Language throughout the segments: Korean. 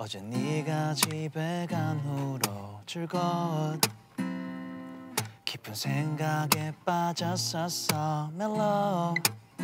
어제 네가 집에 간 후로 즐거운 깊은 생각에 빠졌었어 멜로우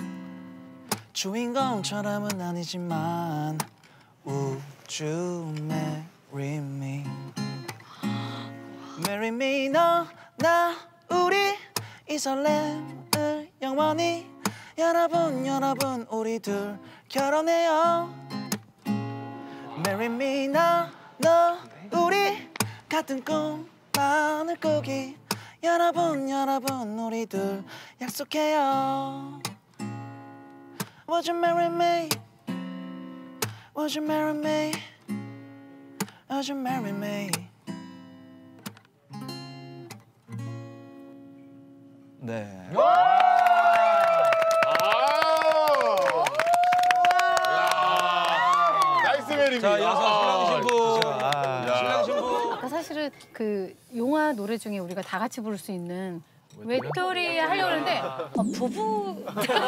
주인공처럼은 아니지만 Would you marry me Marry me 너 나 우리 이 설렘을 영원히 여러분 우리 둘 결혼해요 Marry me 너 우리 같은 꿈만을 꾸기 여러분 우리 둘 약속해요 Would you marry me Would you marry me Would you marry me 네. 나이스 메리입니다. 자, 이어서 신랑 신부. 신랑 신부. 아까 사실은 그 용화 노래 중에 우리가 다 같이 부를 수 있는 외톨이 하려고 했는데 부부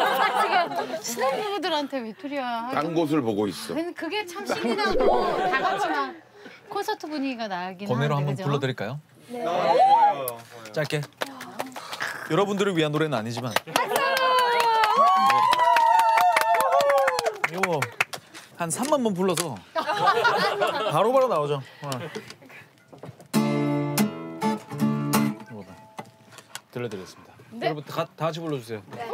신혼부부들한테 외톨이야 딴 곳을 보고 있어. 그게 참 신이 나고 다 같이 막 콘서트 분위기가 나긴 한데 번외로 한번 그죠? 불러드릴까요? 네. 짧게. 여러분들을 위한 노래는 아니지만. 이거 한 3만 번 불러서 바로바로 나오죠. 이거 들려드리겠습니다. 네? 여러분 다 같이 불러주세요. 네.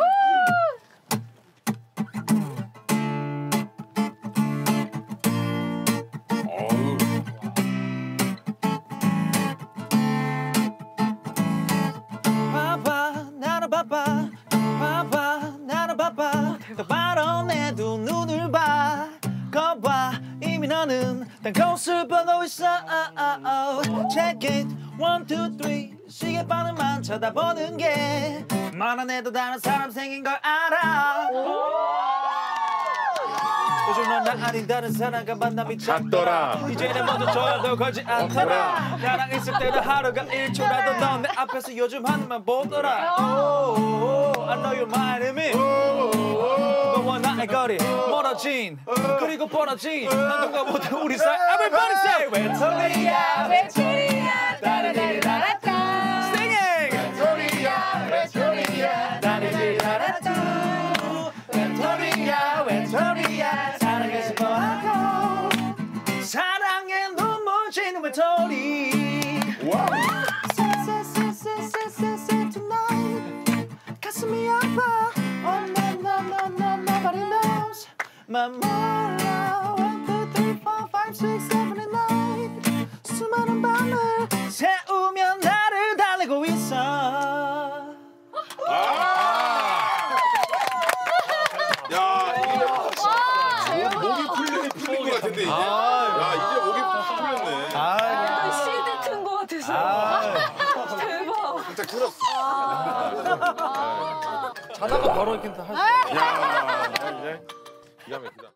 바로 내 두 눈을 봐 거봐 이미 너는 딴 곳을 보고 있어 Check it 1, 2, 3 시계 반응만 쳐다보는 게 말 안 해도 다른 사람 생긴 걸 알아 요즘 넌 아닌 다른 사람과 만남이 잦더라. 이제는 먼저 전화도 걸지 않더라 나랑 있을 때는 하루가 1초라도 넌 내 앞에서 요즘 하늘만 보더라 I know you're my enemy 너와 나의 거리 멀어진 그리고 벌어진 난동과 모든 우리 사이 Everybody say 외톨이야 외톨이야 따라라라따 Singing 외톨이야 따라라라따 외톨이야 사랑해 싶어하고 사랑에 눈물 지는 외톨이 tonight 가슴이 아파 Oh no nobody knows 맘 몰라 1, 2, 3, 4, 5, 6, 7, 8 수많은 밤을 새우며 나를 달래고 있어 목이 풀린 것 같은데 이제. 야 이제 목이 풀렸네. CD 튼 거 같아서. 대박. 진짜 틀었어. 자다가 바로 이렇게 할 수. 야 이제 기가 막히다.